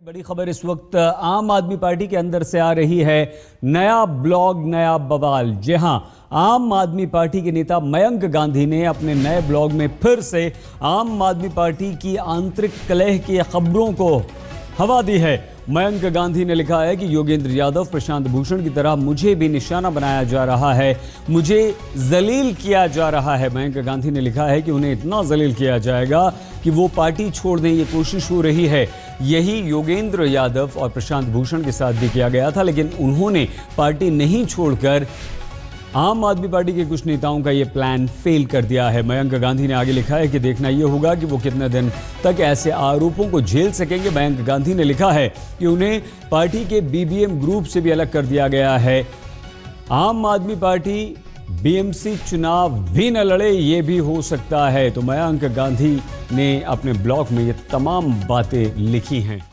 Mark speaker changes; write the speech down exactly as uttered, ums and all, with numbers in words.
Speaker 1: बड़ी खबर इस वक्त आम आदमी पार्टी के अंदर से आ रही है। नया ब्लॉग नया बवाल। जी हां, आम आदमी पार्टी के नेता मयंक गांधी ने अपने नए ब्लॉग में फिर से आम आदमी पार्टी की आंतरिक कलह की खबरों को हवा दी है। मयंक गांधी ने लिखा है कि योगेंद्र यादव, प्रशांत भूषण की तरह मुझे भी निशाना बनाया जा रहा है, मुझे जलील किया जा रहा है। मयंक गांधी ने लिखा है कि उन्हें इतना जलील किया जाएगा कि वो पार्टी छोड़ दें, ये कोशिश हो रही है। यही योगेंद्र यादव और प्रशांत भूषण के साथ भी किया गया था, लेकिन उन्होंने पार्टी नहीं छोड़कर आम आदमी पार्टी के कुछ नेताओं का ये प्लान फेल कर दिया है। मयंक गांधी ने आगे लिखा है कि देखना यह होगा कि वो कितने दिन तक ऐसे आरोपों को झेल सकेंगे। मयंक गांधी ने लिखा है कि उन्हें पार्टी के बीबीएम ग्रुप से भी अलग कर दिया गया है। आम आदमी पार्टी बीएमसी चुनाव भी न लड़े, ये भी हो सकता है। तो मयंक गांधी ने अपने ब्लॉग में ये तमाम बातें लिखी हैं।